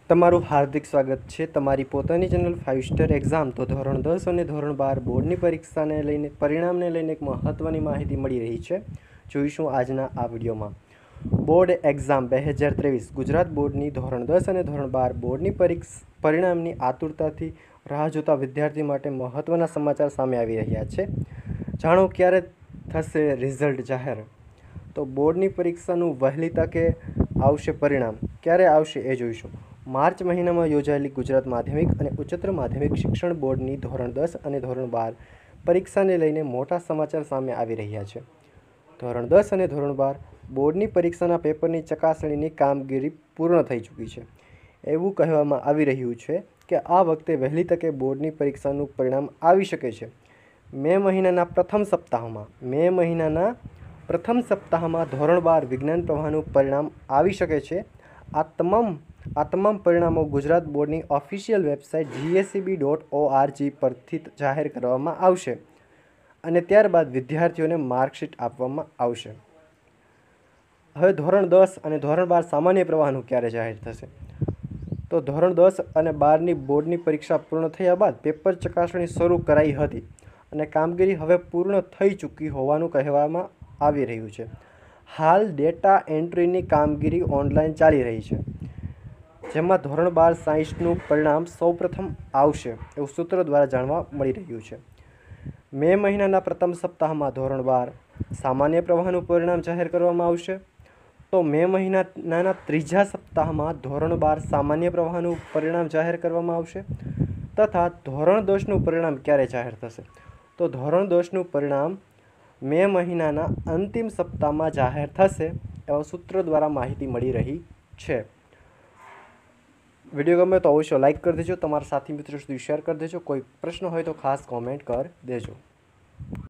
તમારું હાર્દિક સ્વાગત છે તમારી પોતાની ચેનલ 5 સ્ટાર એક્ઝામ। તો ધોરણ 10 અને ધોરણ 12 બોર્ડની પરીક્ષાને લઈને પરિણામને લઈને એક મહત્ત્વની માહિતી મળી રહી છે। જોઈશું આજના આ વિડીયોમાં। બોર્ડ એક્ઝામ 2023 ગુજરાત બોર્ડની ધોરણ 10 અને ધોરણ 12 બોર્ડની પરિણામની આતુરતાથી રાહ જોતા વિદ્યાર્થી માટે મહત્ત્વના સમાચાર સામે આવી રહ્યા છે। જાણો ક્યારે થશે રિઝલ્ટ જાહેર। તો બોર્ડની પરીક્ષાનું વહેલી તકે આવશે પરિણામ। ક્યારે આવશે એ જોઈશું। માર્ચ મહિનામાં યોજાયેલી ગુજરાત માધ્યમિક અને ઉચ્ચતર માધ્યમિક શિક્ષણ બોર્ડની ધોરણ 10 અને ધોરણ 12 પરીક્ષાને લઈને મોટા સમાચાર સામે આવી રહ્યા છે। ધોરણ 10 અને ધોરણ 12 બોર્ડની પરીક્ષાના પેપરની ચકાસણીની કામગીરી પૂર્ણ થઈ ચૂકી છે। એવું કહેવામાં આવી રહ્યું છે કે આ વખતે વહેલી તકે બોર્ડની પરીક્ષાનું પરિણામ આવી શકે છે। મે મહિનાના પ્રથમ સપ્તાહમાં ધોરણ 12 વિજ્ઞાન પ્રવાહનું પરિણામ આવી શકે છે। આ તમામ પરિણામો ગુજરાત બોર્ડની ઓફિશિયલ વેબસાઇટ GSEB.org પરથી જાહેર કરવામાં આવશે અને ત્યારબાદ વિદ્યાર્થીઓને માર્કશીટ આપવામાં આવશે। હવે ધોરણ 10 અને ધોરણ 12 સામાન્ય પ્રવાહનું ક્યારે જાહેર થશે? તો ધોરણ 10 અને 12ની બોર્ડની પરીક્ષા પૂર્ણ થયા બાદ પેપર ચકાસણી શરૂ કરાઈ હતી અને કામગીરી હવે પૂર્ણ થઈ ચૂકી હોવાનું કહેવામાં આવી રહ્યું છે। હાલ ડેટા એન્ટ્રીની કામગીરી ઓનલાઈન ચાલી રહી છે, જેમાં ધોરણ 12 સાયન્સનું પરિણામ સૌપ્રથમ આવશે એવું સૂત્રો દ્વારા જાણવા મળી રહ્યું છે। મે મહિનાના પ્રથમ સપ્તાહમાં ધોરણ 12 સામાન્ય પ્રવાહનું પરિણામ જાહેર કરવામાં આવશે। તો મે મહિનાના ત્રીજા સપ્તાહમાં ધોરણ 12 સામાન્ય પ્રવાહનું પરિણામ જાહેર કરવામાં આવશે તથા ધોરણ 10નું પરિણામ ક્યારે જાહેર થશે? તો ધોરણ 10નું પરિણામ મે મહિનાના અંતિમ સપ્તાહમાં જાહેર થશે એવા સૂત્રો દ્વારા માહિતી મળી રહી છે। વિડીયો ગમે તો અવશ્ય લાઇક કરી દેજો, તમારા સાથી મિત્રો સુધી શેર કરી દેજો। કોઈ પ્રશ્ન હોય તો ખાસ કોમેન્ટ કરી દેજો।